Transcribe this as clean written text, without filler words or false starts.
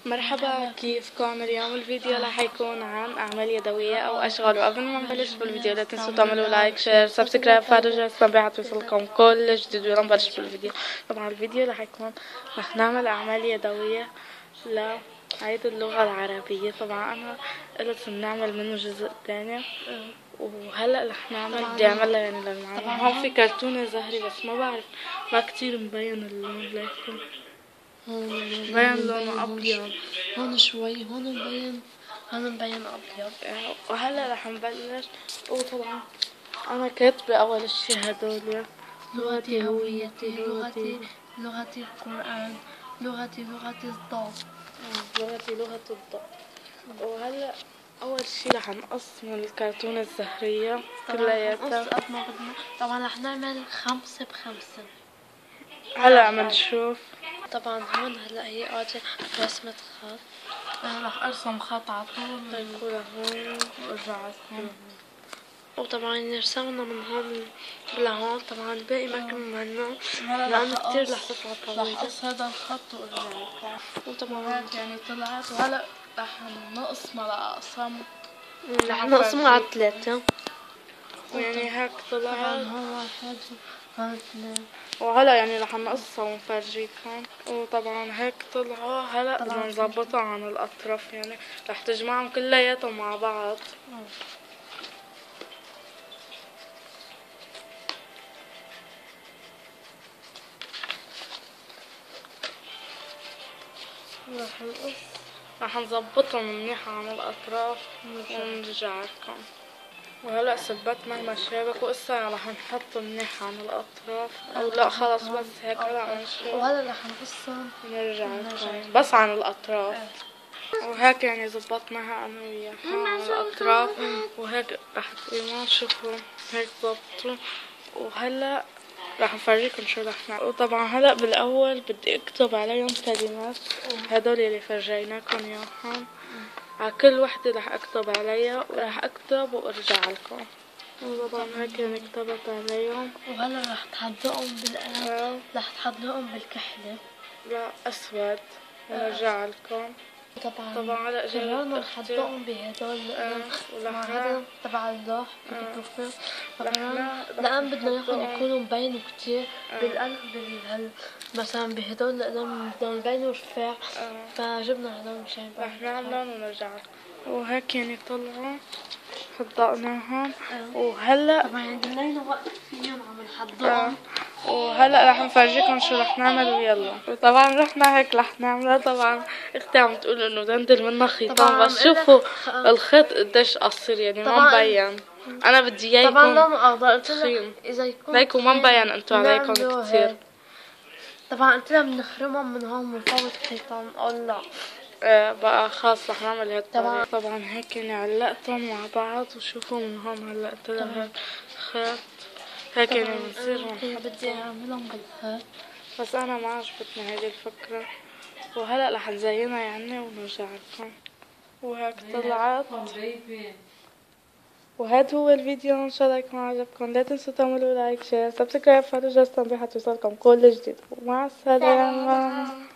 مرحبا، كيفكم؟ اليوم الفيديو رح يكون عن أعمال يدوية أو أشغال. وقبل ما نبلش بالفيديو لا تنسوا تعملوا لايك شير سبسكرايب فعلوا جرس التنبيهات توصلكم كل جديد. ويلا نبلش بالفيديو. طبعا الفيديو رح نعمل أعمال يدوية لهيدي اللغة العربية. طبعا أنا قلت نعمل منه جزء تاني، وهلا رح بدي اعملها يعني للمعلم. هون في كرتونة زهري بس ما بعرف، ما كتير مبين اللون. ليكم هون مبين لونه ابيض، هون شوي، هون مبين ابيض. وهلا رح نبلش. وطبعا انا كاتبة اول اشي هدول: لغتي هويتي، لغتي القرآن، لغتي الضاد، لغتي لغة الضوء. وهلا اول شي رح نقص من الكرتونة الزهرية كلياتها. قد ما بدنا. طبعا رح نعمل 5 ب5. هلا عم نشوف. طبعا هون هلا هي قاعدة رسمة خط. انا رح ارسم خط على طول ليكون لهون وارجع لهون. وطبعا رسمنا من هون لهون. طبعا باقي ما كملنا لأنه كتير رح تطلع طويلة. رح اقص هذا الخط وارجع لكم. وطبعا هيك يعني طلعت. وهلا رح نقسمها لأقسام، رح نقسمها على 3. ويعني هيك طلعت. هون 1 وهون 2. وهلا يعني رح نقصها ونفرجيكم. وطبعا هيك طلعوا. هلا بدنا نظبطها عن الأطراف، يعني رح تجمعهم كلياتهم مع بعض. رح نظبطهم منيح عن الأطراف ونرجع لكم. وهلا ثبتنا المشابك وقصة رح نحط منيح عن الأطراف. أو لا خلص بس هيك. هلا عم نشوف. وهلا رح نقصهم ونرجع لكم بس عن الأطراف. وهيك يعني زبطناها أنا وياها عن الأطراف. وهيك رح تقيمون شوفوا هيك ضبطوا. وهلا رح نفرجيكم شو رح نعمل. وطبعا هلا بالاول بدي اكتب عليهم كلمات هدول اللي فرجيناكم اياهم. على كل وحده رح اكتب عليها ورح اكتب وارجع لكم. وطبعا هيك يعني كتبت عليهم. وهلا رح تحدقهم بالقلم. رح تحدقهم بالكحله. لا اسود ونرجع لكم. طبعا هلا جربنا نحدقهم بهدول مع هذا تبع اللوح بالبروفيل. لأن بدنا ياخذ يكونوا مبينوا كتير بالقلب مثلا بهدول القلم بدهم يبينوا رفاع. فجبنا هدول مشان رح نعملهم ونرجع لكم. وهيك يعني طلعوا حدقناهم. وهلا طبعا قلنا لنا وقت فيهم عم نحدقهم. وهلا رح نفرجيكم شو رح نعمل. ويلا. وطبعا رحنا هيك رح نعملها. طبعا اختي عم تقول انه دندل منا خيطان، بس شوفوا الخيط قديش قصير يعني ما مبين. انا بدي اياه يكون طبعا لونه اخضر. تخين اذا يكون ليكوا ما مبين انتو عليكم كتير. طبعا قلت لها بنخرمهم من هون من فوق الخيطان. الله بقى خلاص رح نعمل هالطريقة. طبعا هيك يعني علقتهم مع بعض. وشوفوا من هون علقت لها هيك خيط. هيك يعني بنصير بدي اعملهم بالخيط بس انا ما عجبتني هيدي الفكرة. وهلا رح نزينها يعني ونرجع لكم. وهيك طلعت. وهذا هو الفيديو. ان شاء الله يكون عجبكم. لا تنسوا تعملوا لايك شير سبسكرايب فعلوا جرس التنبيهات توصلكم كل جديد. ومع السلامة.